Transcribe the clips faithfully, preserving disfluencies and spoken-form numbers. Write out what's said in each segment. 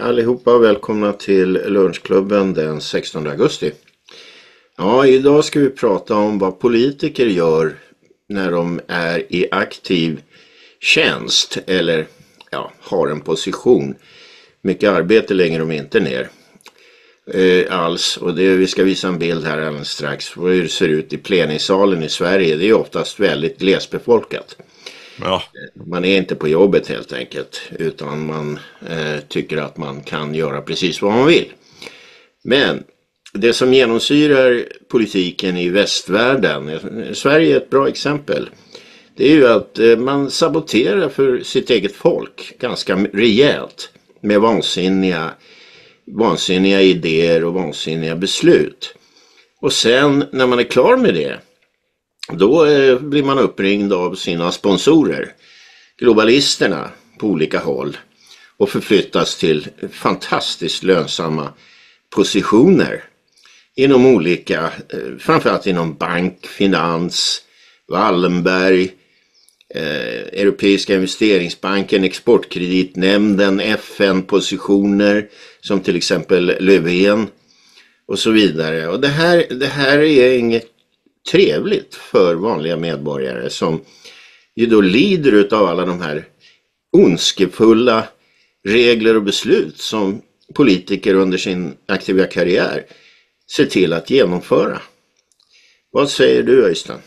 allihopa och välkomna till lunchklubben den sextonde augusti. Ja, idag ska vi prata om vad politiker gör när de är i aktiv tjänst eller ja, har en position. Mycket arbete lägger de inte ner eh, alls. Och det, vi ska visa en bild här alldeles strax hur det ser ut i plenisalen i Sverige. Det är oftast väldigt glesbefolkat. Ja. Man är inte på jobbet helt enkelt, utan man eh, tycker att man kan göra precis vad man vill. Men det som genomsyrar politiken i västvärlden, Sverige är ett bra exempel, det är ju att eh, man saboterar för sitt eget folk ganska rejält med vansinniga, vansinniga idéer och vansinniga beslut. Och sen när man är klar med det, då eh, blir man uppringd av sina sponsorer, globalisterna på olika håll, och förflyttas till fantastiskt lönsamma positioner inom olika, eh, framförallt inom bank, finans, Wallenberg, eh, Europeiska investeringsbanken, exportkreditnämnden, F N-positioner som till exempel Löfven och så vidare. Och det här, det här är inget trevligt för vanliga medborgare som ju då lider utav alla de här ondskefulla regler och beslut som politiker under sin aktiva karriär ser till att genomföra. Vad säger du, Öystein?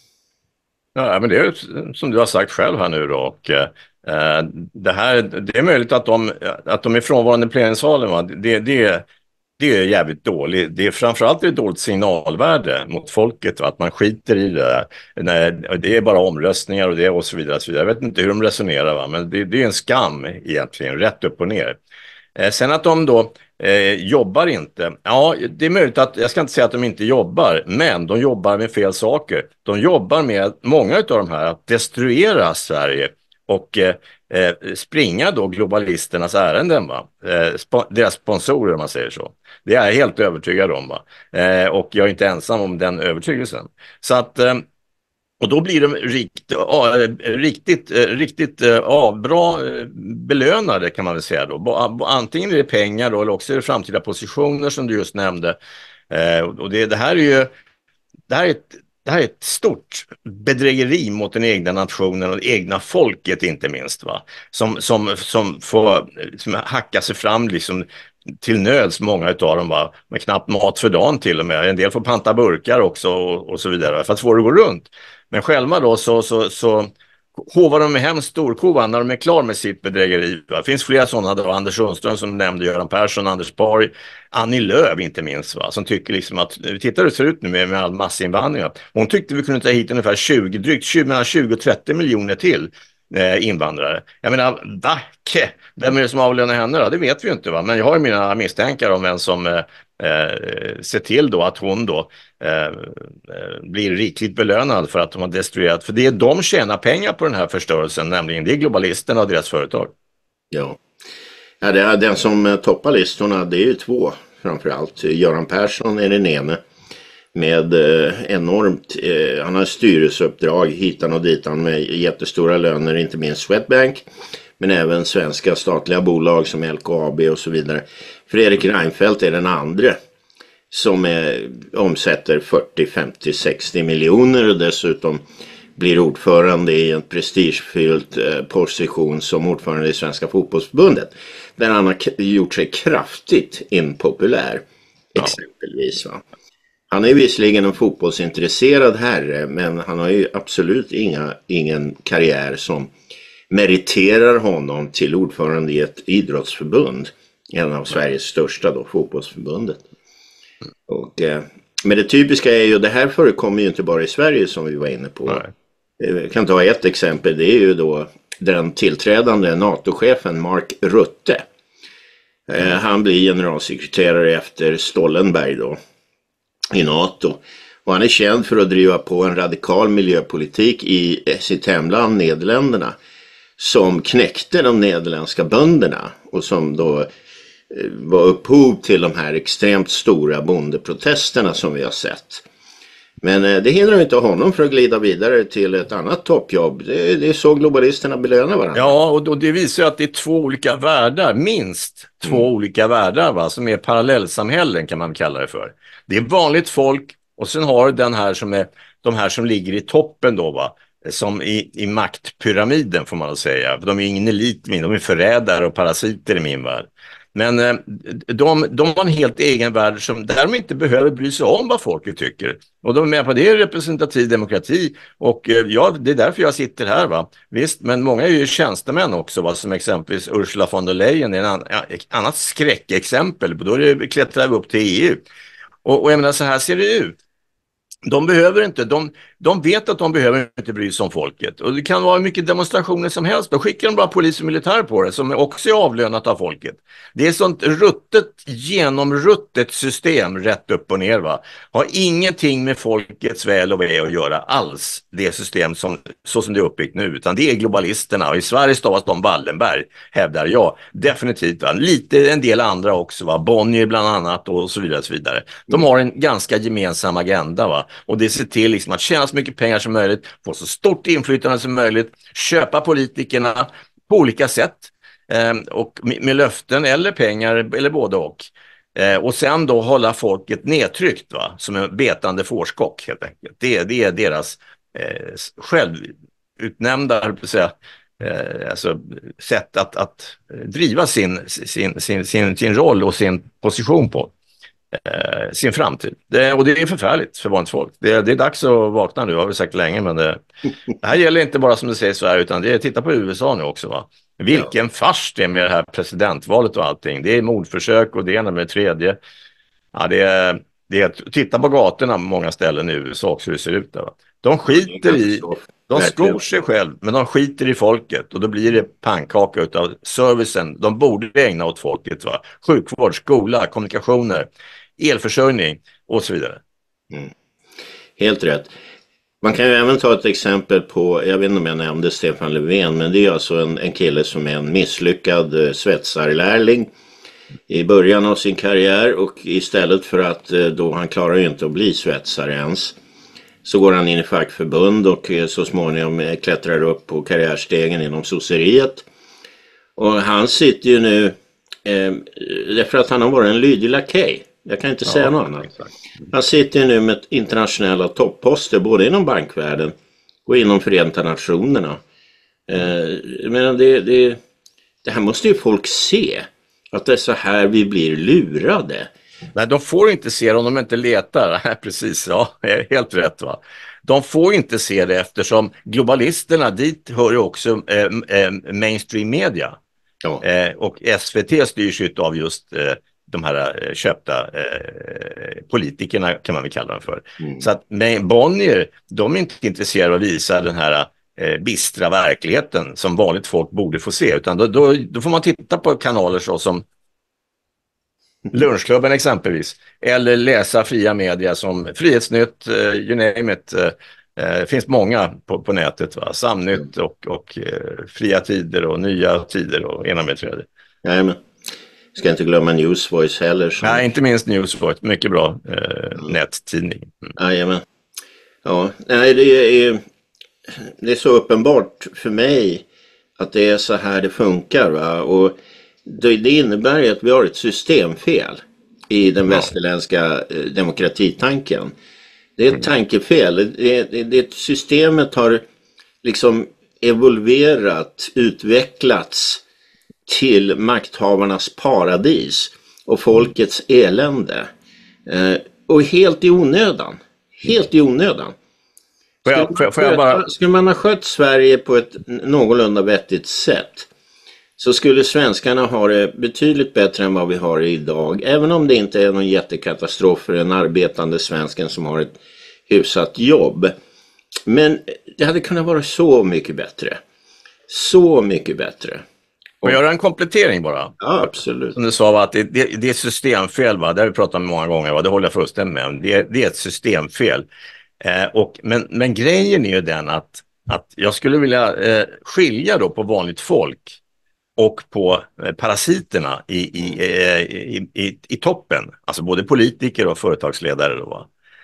Ja, men det är som du har sagt själv här nu då, och eh, det här, det är möjligt att de, att de är frånvarande i plenisalen, va? Det, det, det är jävligt dåligt. Det är framförallt ett dåligt signalvärde mot folket, va? Att man skiter i det. Nej, det är bara omröstningar och det och så vidare. Så vidare. Jag vet inte hur de resonerar, va? Men det, det är en skam egentligen, rätt upp och ner. Eh, sen att de då eh, jobbar inte. Ja, det är möjligt att, jag ska inte säga att de inte jobbar, men de jobbar med fel saker. De jobbar med, många av de här, att destruera Sverige och eh, eh, springa då globalisternas ärenden, va? Eh, sp- deras sponsorer, om man säger så. Det är jag helt övertygad om, va? Eh, och jag är inte ensam om den övertygelsen. Så att eh, och då blir de rikt, äh, riktigt, äh, riktigt äh, ja, bra äh, belönade, kan man väl säga då. Antingen är det pengar då, eller också är det framtida positioner som du just nämnde. Äh, och det, det här är ju det här är ett, det här är ett stort bedrägeri mot den egna nationen och det egna folket, inte minst, va? Som, som, som får som hacka sig fram liksom till nöds, många utav dem, va? Med knappt mat för dagen till och med. En del får panta burkar också och, och så vidare för att få det att gå runt. Men själva då så, så, så hovar de hem storkovan när de är klar med sitt bedrägeri. Det finns flera sådana då, Anders Sundström som nämnde, Göran Persson, Anders Borg, Annie Lööf inte minst, va? Som tycker liksom att, titta hur det ser ut nu med, med all massinvandring. Hon tyckte vi kunde ta hit ungefär tjugo, drygt tjugo, tjugo till trettio miljoner till eh, invandrare. Jag menar, vacke! Vem är det som avlönar henne då? Det vet vi ju inte, va? Men jag har ju mina misstankar om vem som eh, eh, ser till då att hon då eh, blir rikligt belönad för att de har destruerat. För det är de tjänar pengar på den här förstörelsen, nämligen det är globalisterna och deras företag. Ja, ja det är den som toppar listorna, det är ju två framförallt. Göran Persson är den ene med eh, enormt, eh, han har styrelseuppdrag hitan och ditan med jättestora löner, inte minst Swedbank, men även svenska statliga bolag som L K A B och så vidare. Fredrik Reinfeldt är den andra som är, omsätter fyrtio, femtio, sextio miljoner och dessutom blir ordförande i en prestigefylld eh, position som ordförande i Svenska fotbollsförbundet. Där han har gjort sig kraftigt impopulär, ja. Exempelvis, va? Han är visserligen en fotbollsintresserad herre, men han har ju absolut inga, ingen karriär som meriterar honom till ordförande i ett idrottsförbund. En av Sveriges största då, fotbollsförbundet. Och, eh, men det typiska är ju, det här förekommer ju inte bara i Sverige som vi var inne på. Nej. Jag kan ta ett exempel, det är ju då den tillträdande NATO-chefen Mark Rutte. Eh, han blir generalsekreterare efter Stoltenberg då i NATO. Och han är känd för att driva på en radikal miljöpolitik i sitt hemland Nederländerna som knäckte de nederländska bönderna och som då var upphov till de här extremt stora bondeprotesterna som vi har sett. Men eh, det hindrar inte honom för att glida vidare till ett annat toppjobb. Det, det är så globalisterna belönar varandra. Ja, och, och det visar ju att det är två olika världar, minst två mm. olika världar, va, som är parallellsamhällen kan man kalla det för. Det är vanligt folk och sen har den här som är de här som ligger i toppen då, va, som i, i maktpyramiden får man väl säga. De är ingen elit, de är förrädare och parasiter i min värld. Men eh, de, de har en helt egen värld som, där de inte behöver bry sig om vad folket tycker. Och de är med på det, är representativ demokrati. Och eh, ja, det är därför jag sitter här, va. Visst, men många är ju tjänstemän också, va, som exempelvis Ursula von der Leyen är en an, ett annat skräckexempel. Då är det, klättrar vi upp till E U. Och, och jag menar, så här ser det ut. De behöver inte, de, de vet att de behöver inte bry sig om folket. Och det kan vara mycket demonstrationer som helst. Då skickar de bara polis och militär på det, som också är avlönat av folket. Det är sånt ruttet, genomruttet system rätt upp och ner, va. Har ingenting med folkets väl och ve att göra alls, det system som, så som det är uppbyggt nu. Utan det är globalisterna. Och i Sverige stavas de Wallenberg, hävdar jag. Definitivt, va. Lite en del andra också, va. Bonnier bland annat och så vidare och så vidare. De har en ganska gemensam agenda, va. Och det ser till liksom att tjäna så mycket pengar som möjligt, få så stort inflytande som möjligt, köpa politikerna på olika sätt eh, och med, med löften eller pengar eller både och. Eh, och sen då hålla folket nedtryckt, va, som en betande fårskock helt enkelt. Det, det är deras eh, självutnämnda, höll på att säga, eh, alltså, sätt att, att driva sin, sin, sin, sin, sin roll och sin position på. Eh, sin framtid. Det, och det är förfärligt för vanligt folk. Det, det är dags att vakna nu, har vi sagt länge, men det, det här gäller inte bara som det sägs i Sverige, utan det är, titta på U S A nu också, va. Vilken ja. fars det är med det här presidentvalet och allting. Det är mordförsök och det ena med det tredje. Ja, det är, det är, titta på gatorna på många ställen i U S A också hur det ser ut där, va. De skiter i, de skor sig själv, men de skiter i folket och då blir det pannkaka utav servicen. De borde ägna åt folket, va. Sjukvård, skola, kommunikationer, elförsörjning och så vidare. Mm. Helt rätt. Man kan ju även ta ett exempel på, jag vet inte om jag nämnde Stefan Löfven, men det är alltså en, en kille som är en misslyckad eh, svetsarlärling i början av sin karriär, och istället för att eh, då han klarar ju inte att bli svetsare ens, så går han in i fackförbund och eh, så småningom eh, klättrar upp på karriärstegen inom sosseriet. Och han sitter ju nu eh, därför att han har varit en lydig lakej. Jag kan inte ja, säga något annat. Exakt. Han sitter nu med internationella topposter både inom bankvärlden och inom Förenta Nationerna. Eh, men det, det, det här måste ju folk se. Att det är så här vi blir lurade. Nej, de får inte se det om de inte letar. Precis, ja, helt rätt, va. De får inte se det eftersom globalisterna, dit hör ju också eh, eh, mainstream media. Ja. Eh, och S V T styrs ju av just eh, de här köpta eh, politikerna, kan man väl kalla dem för. Mm. Så att men Bonnier, de är inte intresserade av att visa den här eh, bistra verkligheten som vanligt folk borde få se, utan då, då, då får man titta på kanaler så som Lunchklubben exempelvis, eller läsa fria media som Frihetsnytt, eh, you name it. Eh, det finns många på, på nätet, va? Samnytt och, och eh, Fria Tider och Nya Tider och ena med tredje. Jajamän. Ska inte glömma Newsvoice heller. Som... Nej, inte minst Newsvoice. Mycket bra eh, mm. nättidning. Mm. Jajamän. Ja, nej, det är, det är så uppenbart för mig att det är så här det funkar, va? Och det, det innebär ju att vi har ett systemfel i den ja. västerländska eh, demokratitanken. Det är ett mm. tankefel. Det, det, det, systemet har liksom evolverat, utvecklats till makthavarnas paradis och folkets elände. Eh, och helt i onödan. Helt i onödan. Får jag, får jag, får jag bara... Skulle man ha skött Sverige på ett någorlunda vettigt sätt, så skulle svenskarna ha det betydligt bättre än vad vi har idag. Även om det inte är någon jättekatastrof för en arbetande svensken som har ett hyfsat jobb. Men det hade kunnat vara så mycket bättre. Så mycket bättre. Får jag göra en komplettering bara? Ja, absolut. Som du sa, va, att det, det, det är ett systemfel, va? Det har vi pratat om många gånger, va? Det håller jag fullständigt med om. Det, det är ett systemfel. Eh, och, men, men grejen är ju den att, att jag skulle vilja eh, skilja då på vanligt folk och på eh, parasiterna i, i, eh, i, i, i toppen. Alltså både politiker och företagsledare då, va?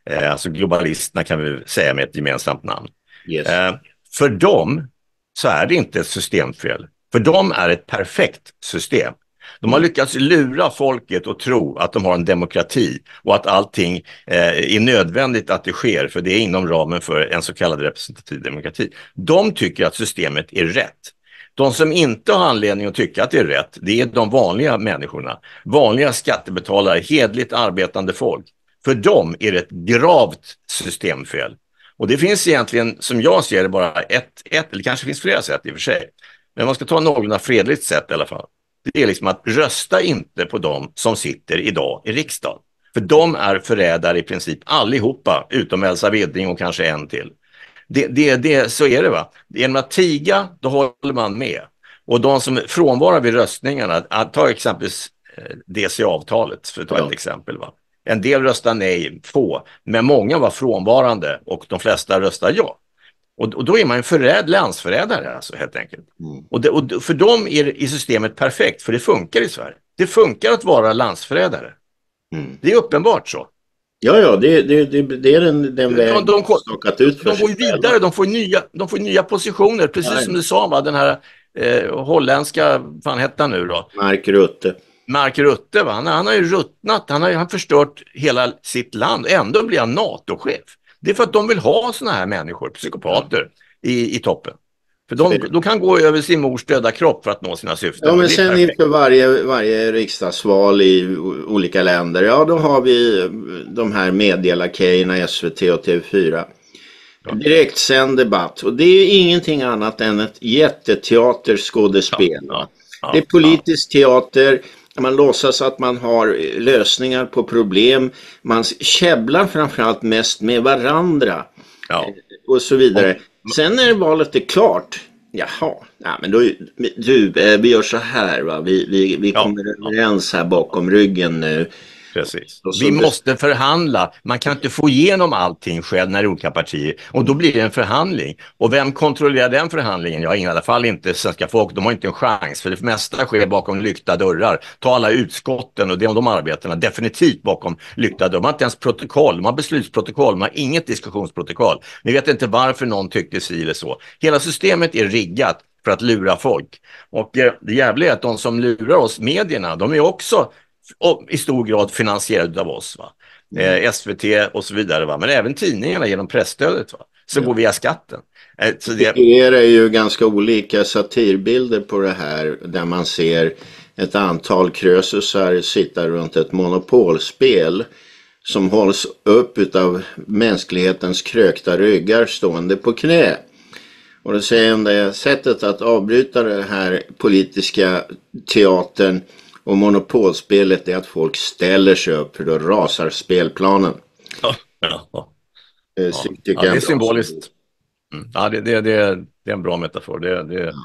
Eh, alltså globalisterna kan vi säga med ett gemensamt namn. Yes. Eh, för dem så är det inte ett systemfel. För dem är ett perfekt system. De har lyckats lura folket och tro att de har en demokrati och att allting eh, är nödvändigt att det sker, för det är inom ramen för en så kallad representativ demokrati. De tycker att systemet är rätt. De som inte har anledning att tycka att det är rätt, det är de vanliga människorna. Vanliga skattebetalare, hedligt arbetande folk. För dem är det ett gravt systemfel. Och det finns egentligen, som jag ser det, bara ett, ett eller kanske finns flera sätt i och för sig. Men man ska ta någorlunda fredligt sätt i alla fall. Det är liksom att rösta inte på dem som sitter idag i riksdagen. För de är förrädare i princip allihopa, utom Elsa Widding och kanske en till. Det, det, det, så är det, va. Genom att tiga, då håller man med. Och de som frånvarar vid röstningarna, att ta exempelvis D C A-avtalet, för att ta ja. ett exempel, va. En del röstar nej, få, men många var frånvarande och de flesta röstar ja. Och, och då är man en förräd, landsförrädare alltså, helt enkelt. Mm. Och, det, och för dem är i systemet perfekt, för det funkar i Sverige. Det funkar att vara landsförrädare. Mm. Det är uppenbart så. Ja, ja, det, det, det, det är den, den väg de, de, stakat ut för de går ju vidare, de får nya, de får nya positioner, precis Nej. som du sa, va? Den här eh, holländska, vad hette han nu då? Mark Rutte. Mark Rutte, va? Han, han har ju ruttnat, han har ju han förstört hela sitt land, ändå blir han NATO-chef. Det är för att de vill ha såna här människor, psykopater, i, i toppen. För de, de kan gå över sin mors döda kropp för att nå sina syften. Ja, men sen inför varje, varje riksdagsval i olika länder, ja då har vi de här medielarkejerna i S V T och T V fyra. Ja. Direktsänd debatt. Och det är ingenting annat än ett jätteteaterskådespel. Ja, ja, ja, det är politisk ja. teater. Man låtsas att man har lösningar på problem. Man käbblar framförallt mest med varandra. Ja. Och så vidare. Sen när valet är klart, jaha, ja, men då, du, vi gör så här, va? Vi, vi, vi ja, kommer ja. överens här bakom ryggen nu. Precis. Vi måste förhandla. Man kan inte få igenom allting själv när det är olika partier. Och då blir det en förhandling. Och vem kontrollerar den förhandlingen? Ja, i alla fall inte svenska folk. De har inte en chans. För det mesta sker bakom lyckta dörrar. Ta alla utskotten och de, de arbetarna definitivt bakom lyckta dörrar. De har inte ens protokoll. De har beslutsprotokoll. De har inget diskussionsprotokoll. Ni vet inte varför någon tyckte si eller så. Hela systemet är riggat för att lura folk. Och eh, det jävliga är att de som lurar oss, medierna, de är också och i stor grad finansierad av oss, va? Mm. Eh, S V T och så vidare, va? Men även tidningarna genom pressstödet, va? Så ja. går via skatten. Eh, så det... det är ju ganska olika satirbilder på det här, där man ser ett antal krösusar sitta runt ett monopolspel som hålls upp av mänsklighetens krökta ryggar stående på knä. Och det säger om det sättet att avbryta det här politiska teatern och monopolspelet är att folk ställer sig upp, för då rasar spelplanen. Ja, ja, ja. Det, ja. ja, det är symboliskt. Mm. Ja, det, det, det, det är en bra metafor. Det, det, ja.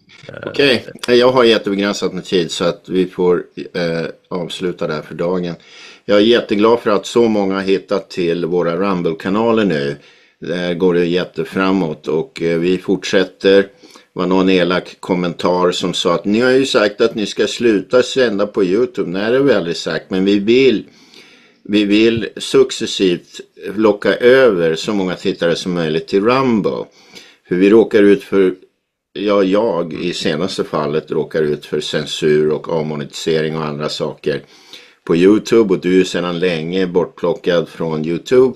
Okej, okay. Jag har jättebegränsat med tid så att vi får eh, avsluta där för dagen. Jag är jätteglad för att så många har hittat till våra Rumble-kanaler nu. Där går det jätteframåt och eh, vi fortsätter. Var någon elak kommentar som sa att ni har ju sagt att ni ska sluta sända på YouTube. Nej, det är väldigt sagt, men vi vill vi vill successivt locka över så många tittare som möjligt till Rumble. För vi råkar ut för, ja jag i senaste fallet råkar ut för censur och avmonetisering och andra saker på YouTube, och du är sedan länge bortplockad från YouTube.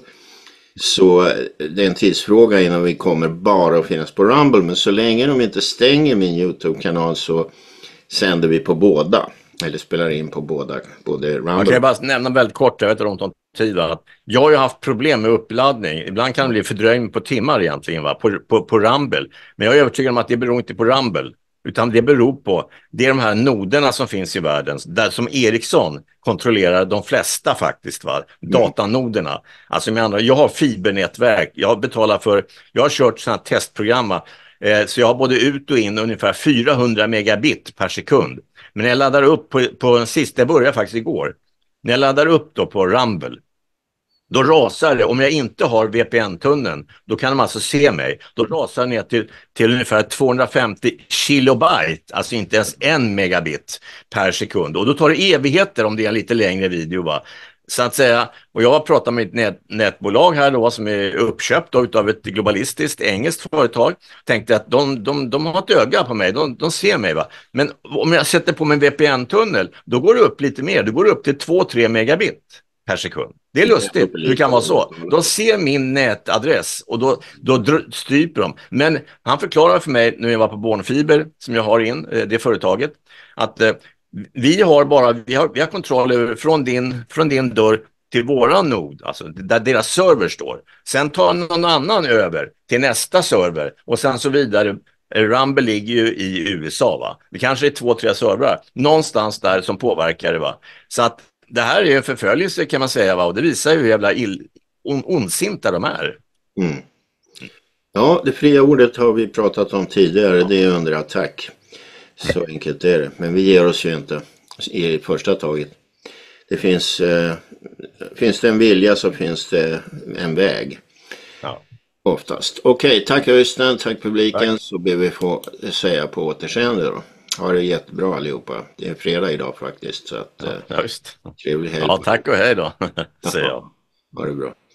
Så det är en tidsfråga innan vi kommer bara att finnas på Rumble. Men så länge de inte stänger min YouTube-kanal så sänder vi på båda. Eller spelar in på båda. Både Rumble. Jag kan bara nämna väldigt kort, jag vet inte om tid, att jag har ju haft problem med uppladdning. Ibland kan det bli fördröjning på timmar egentligen, va? På, på, på Rumble. Men jag är övertygad om att det beror inte på Rumble. Utan det beror på, det är de här noderna som finns i världen, där som Ericsson kontrollerar de flesta faktiskt, va? Datanoderna. Alltså med andra, jag har fibernätverk, jag betalar för, jag har kört sådana här testprogram, eh, så jag har både ut och in ungefär fyrahundra megabit per sekund. Men när jag laddar upp på, på den sista, jag började faktiskt igår, när jag laddar upp då på Rumble, då rasar det, om jag inte har V P N-tunneln, då kan de alltså se mig. Då rasar det ner till, till ungefär tvåhundrafemtio kilobyte, alltså inte ens en megabit per sekund. Och då tar det evigheter om det är en lite längre video, va? Så att säga, och jag har pratat med ett nät, nätbolag här då som är uppköpt då utav ett globalistiskt engelskt företag. Tänkte att de, de, de har ett öga på mig, de, de ser mig va. Men om jag sätter på min V P N-tunnel, då går det upp lite mer, det går upp till två till tre megabit per sekund. Det är lustigt, hur kan vara så? De ser min nätadress och då, då stryper de. Men han förklarar för mig, när jag var på Bornfiber som jag har in, det företaget, att eh, vi har bara vi har, vi har kontroll över från din, från din dörr till våran nod, alltså där deras server står. Sen tar någon annan över till nästa server och sen så vidare. Rumble ligger ju i U S A va. Det kanske är två, tre servrar någonstans där som påverkar det va. Så att det här är en förföljelse kan man säga va, och det visar ju hur jävla ill, on, ondsinta de är. Mm. Ja, det fria ordet har vi pratat om tidigare, det är under attack. Så enkelt är det, men vi ger oss ju inte i första taget. Det finns, eh, finns det en vilja så finns det en väg. Ja. Oftast. Okej, okay, tack Östen, tack publiken. Tack. Så ber vi få säga på återseende då. Ha det jättebra allihopa. Det är fredag idag faktiskt. Så att, ja, just. Trevlig helg. Ja, tack och hej då, säger jag. Ha det bra.